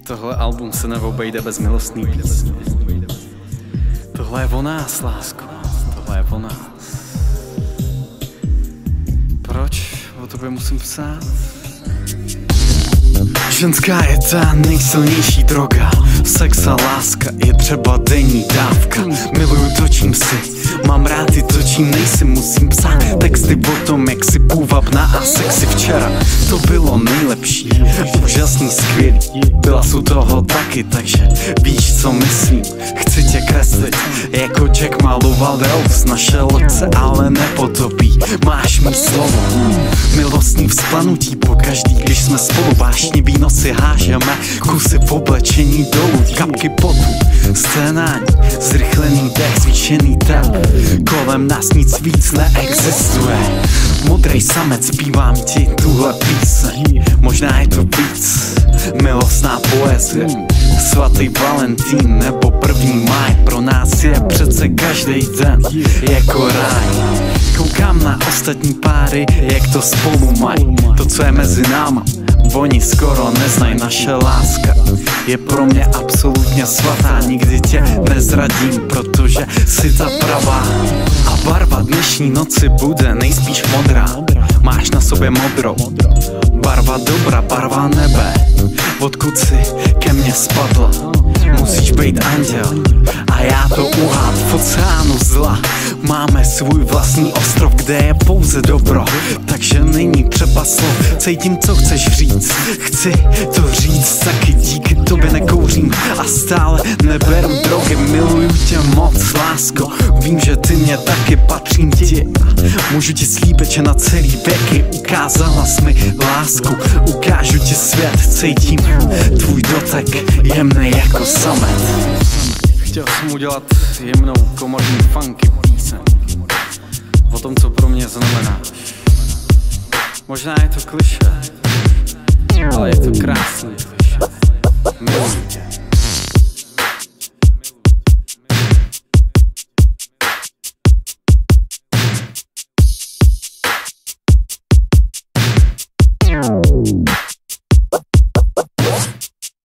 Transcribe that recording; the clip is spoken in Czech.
Tohle album se neobejde bez milostný písně. Tohle je o nás, lásko. Tohle je o nás. Proč o tobě musím psát? Ženská je ta nejsilnější droga. Sex a láska je třeba denní dávka. Miluju to, čím si, mám rád i to, čím nejsi. Musím psát texty o tom, jak si půvabná a sexy. Včera to bylo nejlepší, úžasný, skvělý. Byla jsi u toho taky, takže víš, co myslím. Chci tě kreslit, jako Jack maloval Rose. Naše loď se ale nepotopí, máš mý slovo. Milostný vzplanutí pokaždý, když jsme spolu. Vášnivý nosy hážeme, kusy v oblečení dolů, kapky potu, scénáň, zrychlený dech, zvýšený tep. Kolem nás nic víc neexistuje. Modrej samec, zpívám ti tuhle píseň. Možná je to víc, milostná poezie. Svatý Valentín nebo 1. máj, pro nás je přece každý den jako ráj. Koukám na ostatní páry, jak to spolu mají. To, co je mezi náma, oni skoro neznají. Naše láska je pro mě absolutně svatá. Nikdy tě nezradím, protože jsi ta pravá. A barva dnešní noci bude nejspíš modrá. Máš na sobě modrou, barva dobra, barva nebe. Odkud jsi ke mně spadla, musíš být anděl a já to uhád. V oceánu zla máme svůj vlastní ostrov, kde je pouze dobro, takže není třeba slov. Cítím, co chceš říct, chci to říct taky. Díky tobě nekouřím a stále neberu drogy. Miluju tě moc, lásko, vím, že ty mě taky, patřím ti. Můžu ti slíbit, že na celý věky ukázala jsi mi lásku. Ukážu ti svět, cítím tvůj dotek, jemnej jako samet. Chtěl jsem udělat jemnou komorní funky píseň o tom, co pro mě znamenáš. Možná je to klišé, ale je to krásný.